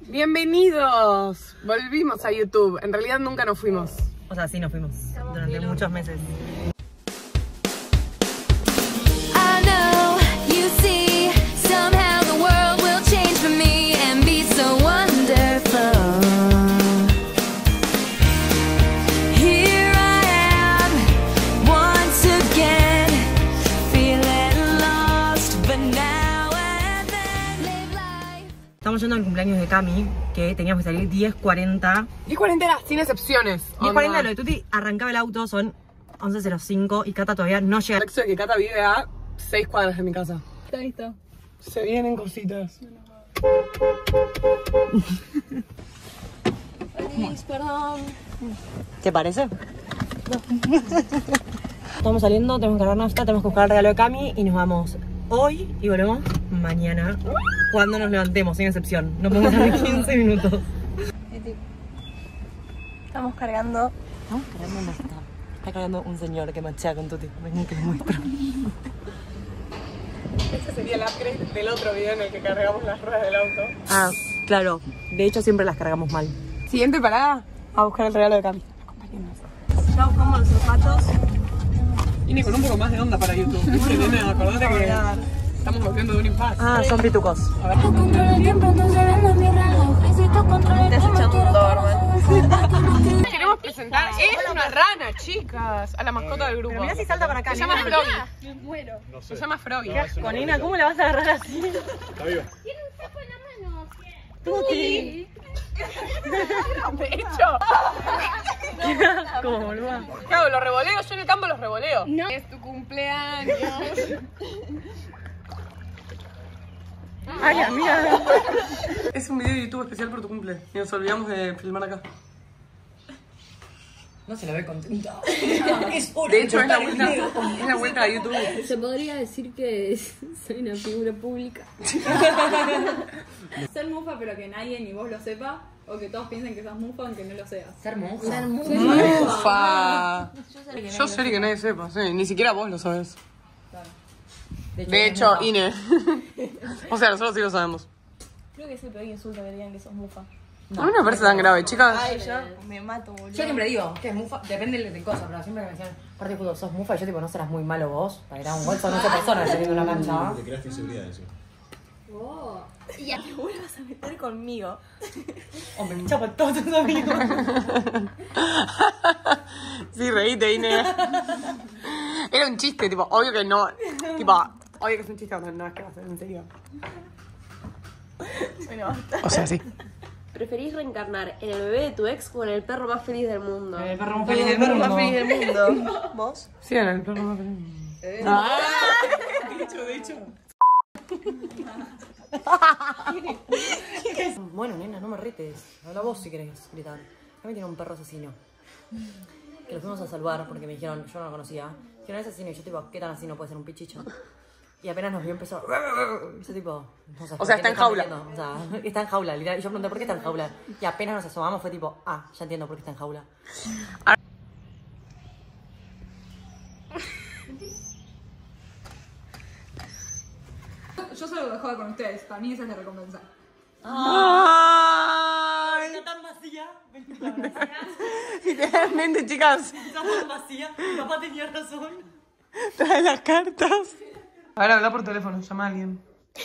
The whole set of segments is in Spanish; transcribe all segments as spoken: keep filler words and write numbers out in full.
Bienvenidos. Volvimos a YouTube. En realidad nunca nos fuimos. O sea, sí nos fuimos durante muchos meses. Estamos yendo al cumpleaños de Cami, que teníamos que salir diez cuarenta. diez cuarenta era sin excepciones. diez cuarenta lo de Tuti, arrancaba el auto, son once cero cinco y Cata todavía no llega. El hecho de que Cata vive a seis cuadras de mi casa. Está listo. Se vienen cositas. Feliz, perdón. ¿Te parece? Estamos saliendo, tenemos que cargar nafta, tenemos que buscar el regalo de Cami y nos vamos hoy y volvemos mañana. Cuando nos levantemos, sin excepción. No podemos estar quince minutos. Estamos cargando. Estamos cargando nafta. Está cargando un señor que machea con Tuti. Vengan que les muestro. Ese sería el upgrade del otro video en el que cargamos las ruedas del auto. Ah, claro. De hecho, siempre las cargamos mal. Siguiente parada, a buscar el regalo de Cami. Acompáñennos. Ya buscamos los zapatos. Vine con un poco más de onda para YouTube. ¿Viste, nena? Acordate que estamos volviendo de un impasse. Ah, son pitucos. A ver. Te has echado un dorman. Queremos presentar. Es una rana, chicas. A la mascota del grupo. Pero mirá si salta para acá. Se llama Nina. Froggy. Me muero. Se llama Froggy. Con Nina, ¿cómo la vas a agarrar así? Está viva. Tiene un sapo en la mano. Tuti. De hecho. Como boluda. Claro, los revoleo. Yo en el campo los revoleo. No. Es tu cumpleaños. Ay, amiga. Es un video de YouTube especial por tu cumple. Y nos olvidamos de filmar acá. No se la ve contenta. De hecho, es la vuelta, es la vuelta a YouTube. Se podría decir que soy una figura pública. Ser mufa pero que nadie ni vos lo sepa. O que todos piensen que sos mufa aunque no lo seas. Ser monja. Mufa. Yo sé que nadie sepa, sí. Ni siquiera vos lo sabes. De hecho, Ine. O sea, nosotros sí lo sabemos. Creo que es el peor insulto que digan que sos mufa. A mí no me parece tan grave, chicas. Ay, yo me mato, boludo. Yo siempre digo que es mufa, depende de cosas, pero siempre me decían, aparte cuando sos mufa, yo tipo, no serás muy malo vos, para ir a un gol, son ocho personas saliendo en la cancha. Te creaste inseguridad eso. Y ya te vuelvas a meter conmigo. Hombre, me chapa todos tus amigos. Sí, reíte, Ine. Era un chiste, tipo, obvio que no. Tipo, obvio que es un chiste, no, no es que va a ser en serio. Bueno, basta. O sea, sí. ¿Preferís reencarnar en el bebé de tu ex o en el perro más feliz del mundo? El perro más feliz del El perro mundo. más feliz del mundo. ¿Vos? Sí, en el perro más feliz. Ah, de hecho, de hecho. Bueno, nena, no me retes. Habla vos si querés gritar. También tiene un perro asesino. Que lo fuimos a salvar porque me dijeron, yo no lo conocía. Dijeron, es asesino. Y yo tipo, ¿qué tan asesino puede ser un pichicho? Y apenas nos vio empezó. Ese tipo. No sé, O sea, está en jaula. O sea, está en jaula, literal. Y yo pregunté, ¿por qué está en jaula? Y apenas nos asomamos fue tipo, ah, ya entiendo por qué está en jaula. Yo solo lo dejaba con ustedes. Para mí esa es la recompensa. Ay. Está tan vacía. Literalmente, chicas. Está tan vacía. Mi papá tenía razón. Trae las cartas. Ahora habla por teléfono, llama a alguien.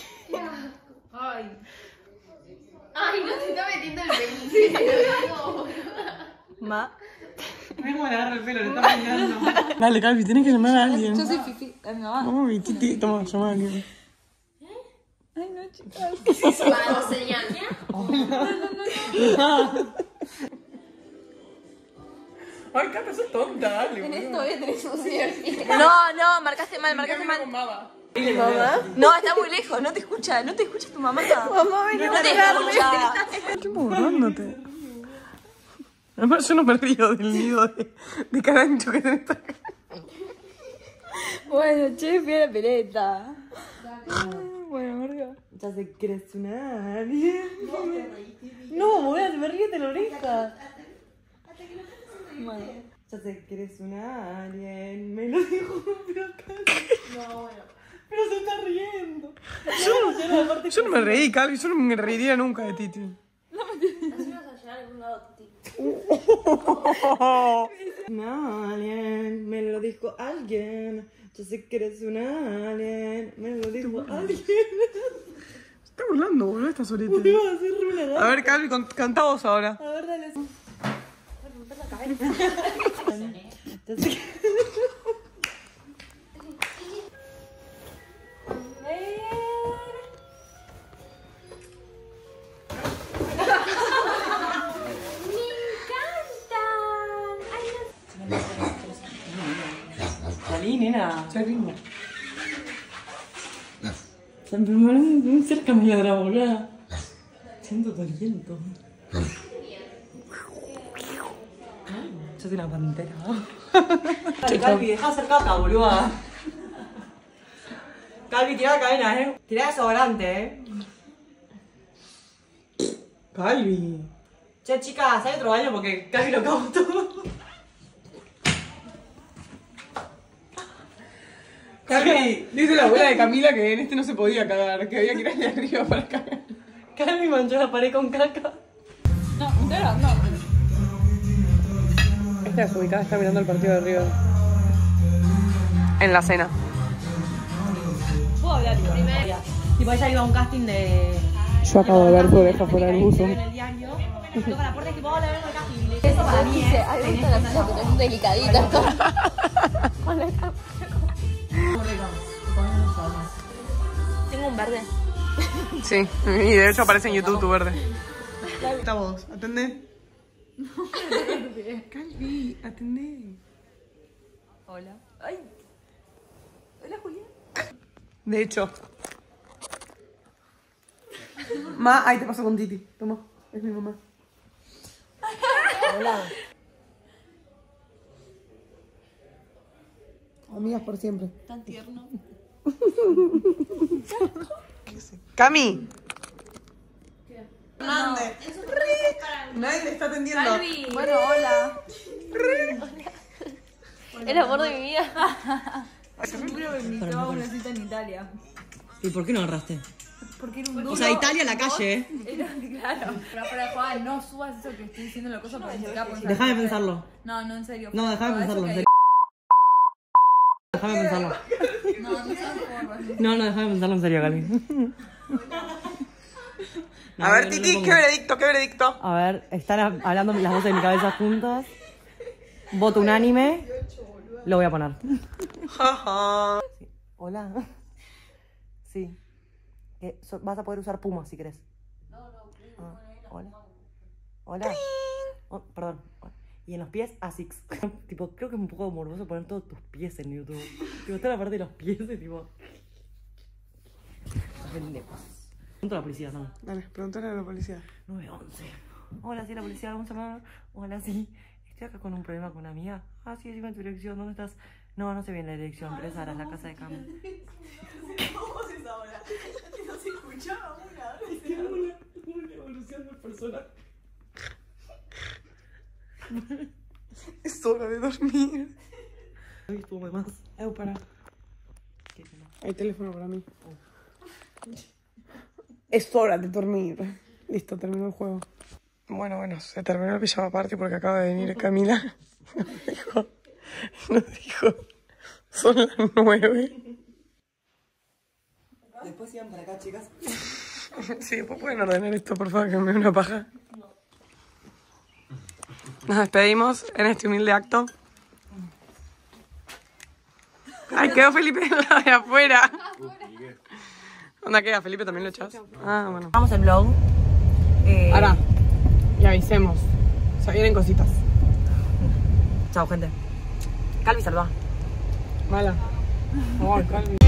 Ay. Ay, no se está metiendo el penicilio. Ma. Mira cómo le agarra el pelo, le está peinando. Dale, Calvi, tenés que llamar a alguien. Yo soy Fifi. A mi mamá. Vamos, mi titi. Toma, llama a alguien. Ay, no, chicas. Para señal. Ay, Cata, sos tonta, dale. En esto voy a tener un cierre. No, no, marcaste mal, marcaste mal. Mamá. No, está muy lejos, no te escucha, no te escucha tu mamá. Mamá, ven No te escucha. Estoy borrándote. Además, yo no me río del nido de, de carancho que tenés acá. Bueno, che, fui a la peleta. Bueno, verga. Ya se crees una alien. No, boludo, se me ríe de la oreja. Bueno. Ya sé que eres una alien. Me lo dijo, pero acá. No, bueno. Pero se está riendo. Yo, yo no me reí, Calvi, yo no me reiría nunca de Titi. Totti. Un alien, me lo dijo alguien. Yo sé que eres un alien, me lo dijo alguien. Se está burlando, boludo, esta solita. A ver, Calvi, canta vos ahora. A ver, dale. Romper la cabeza. Salí, nena. Salí. Se enfermaron muy cerca mi ladra, boluda. Siento tu aliento. Yo soy una pantera. Dale, Calvi, deja de hacer caca, boluda. Calvi, tirá la cadena, eh. Tirá desodorante, eh. Calvi. Che, chicas, hay otro baño porque Calvi lo cago todo. Calvi, dice la abuela de Camila que en este no se podía cagar, que había que ir allá arriba para cagar. Calvi manchó la pared con caca. No, entera, no. Esta desubicada está mirando el partido de River. En la cena. Puedo hablar, tipo. Primero. Tipo, ella iba a un casting de... Yo acabo de ver tu oreja fuera del buzo. En el diario. Y toca la puerta y tipo, hola, vengo al casting. Y le dice, Eso para me mí, dice, eh. ay, me gusta la pizza, pero es delicadita. Con la cama. Tengo un verde. Sí, y de hecho aparece en YouTube tu verde. Está vos, atendé. Calvi, atendé. Hola. Ay. Hola, Julián. De hecho. Ma, ahí te paso con Titi. Toma, es mi mamá. Hola. Amigas por siempre. Tan tierno. Cami. Hernández. Nadie te está atendiendo. Bueno, hola. El amor de mi vida. Seguro me invitó a una cita en Italia. ¿Y por qué no agarraste? Porque era un duro. O sea, Italia, la calle, eh. Era, claro. Pero para Juan, no subas eso que estoy diciendo la cosa porque se acaba por Déjame pensarlo. No, no, en serio. No, déjame Para eso pensarlo, en que- serio. Déjame pensarlo. No, no seas formas. No, no, déjame pensarlo en serio, Calvi. No, A ver, no, no Titi, lo ¿qué pongo. veredicto? ¿Qué veredicto? A ver, están hab- hablando las voces de mi cabeza juntas. Voto unánime. Lo voy a poner. Jaja. Hola. Sí. Eh, so- vas a poder usar Puma si querés. No, no. Ah, hola. Hola. Oh, perdón. Y en los pies, Asics. Tipo, creo que es un poco morboso poner todos tus pies en YouTube. Tipo, está la parte de los pies y tipo... Pregunto a la policía también. Dale, pregúntale a la policía. nueve once. Hola, sí, la policía, ¿cómo se llama? Hola, sí. Estoy acá con un problema con una amiga. Ah, sí, decime en tu dirección. ¿Dónde estás? No, no sé bien la dirección, pero esa era la casa de Cami. ¿Cómo es esa hora? Que no se escuchaba una. Una evolución del personaje. Es hora de dormir. Ay, estuvo más. Eu, para. Qué pena. Hay teléfono para mí. Es hora de dormir. Listo, terminó el juego. Bueno, bueno, se terminó el pijama party porque acaba de venir Camila. Nos dijo, nos dijo, son las nueve. Después iban para acá, chicas. Sí, después pueden ordenar esto, por favor, que me dé una paja. Nos despedimos en este humilde acto. Ay, quedó Felipe en la de afuera. ¿Dónde queda? ¿Felipe también lo echas? Ah, bueno. Vamos el vlog. Eh, Ahora, y avisemos. Se vienen cositas. Chao, gente. Calvi, salva. Mala. Ay, Calvi.